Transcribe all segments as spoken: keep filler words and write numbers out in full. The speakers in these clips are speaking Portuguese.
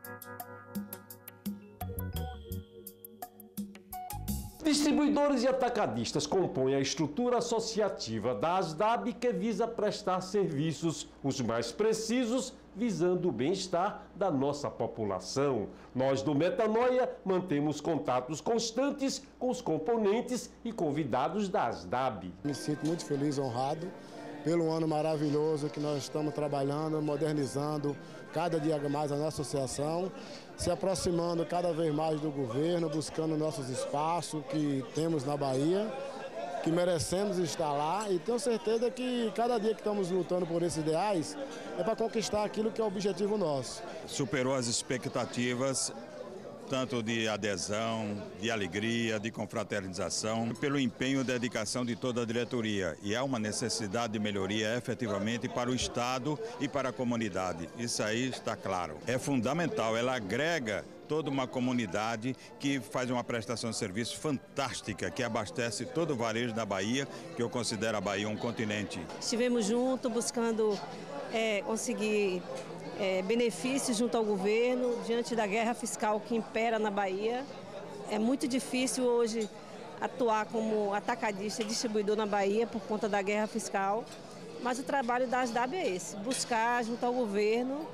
Distribuidores e atacadistas compõem a estrutura associativa da ASDAB, que visa prestar serviços os mais precisos, visando o bem-estar da nossa população. Nós do Metanoia mantemos contatos constantes com os componentes e convidados da ASDAB. Me sinto muito feliz, honrado, pelo ano maravilhoso que nós estamos trabalhando, modernizando cada dia mais a nossa associação, se aproximando cada vez mais do governo, buscando nossos espaços que temos na Bahia, que merecemos estar lá, e tenho certeza que cada dia que estamos lutando por esses ideais é para conquistar aquilo que é o objetivo nosso. Superou as expectativas, tanto de adesão, de alegria, de confraternização, pelo empenho e dedicação de toda a diretoria. E há uma necessidade de melhoria efetivamente para o Estado e para a comunidade. Isso aí está claro. É fundamental, ela agrega toda uma comunidade que faz uma prestação de serviço fantástica, que abastece todo o varejo da Bahia, que eu considero a Bahia um continente. Estivemos juntos buscando é, conseguir É, benefícios junto ao governo, diante da guerra fiscal que impera na Bahia. É muito difícil hoje atuar como atacadista e distribuidor na Bahia por conta da guerra fiscal, mas o trabalho da ASDAB é esse, buscar junto ao governo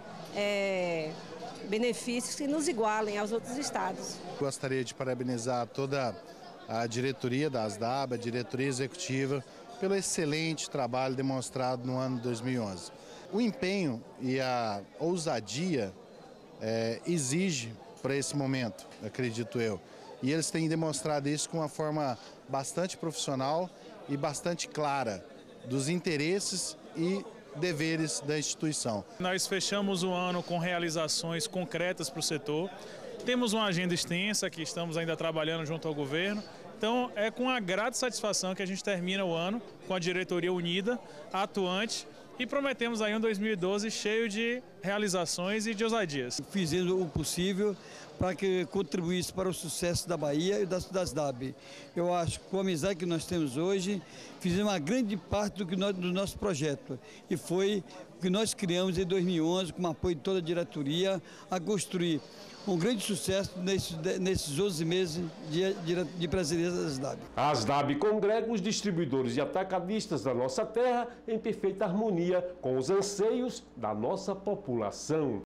é, benefícios que nos igualem aos outros estados. Gostaria de parabenizar toda a diretoria da ASDAB, a diretoria executiva, pelo excelente trabalho demonstrado no ano de dois mil e onze. O empenho e a ousadia é, exige para esse momento, acredito eu. E eles têm demonstrado isso com uma forma bastante profissional e bastante clara dos interesses e deveres da instituição. Nós fechamos o ano com realizações concretas para o setor. Temos uma agenda extensa que estamos ainda trabalhando junto ao governo. Então é com a grata satisfação que a gente termina o ano com a diretoria unida, atuante, e prometemos aí um dois mil e doze cheio de realizações e de ousadias. Fizemos o possível para que contribuísse para o sucesso da Bahia e das ASDAB. Eu acho que com a amizade que nós temos hoje, fizemos uma grande parte do, que nós, do nosso projeto. E foi o que nós criamos em dois mil e onze, com o apoio de toda a diretoria, a construir um grande sucesso nesses, nesses onze meses de, de, de presidência da ASDAB. A ASDAB congrega os distribuidores e atacadistas da nossa terra em perfeita harmonia com os anseios da nossa população.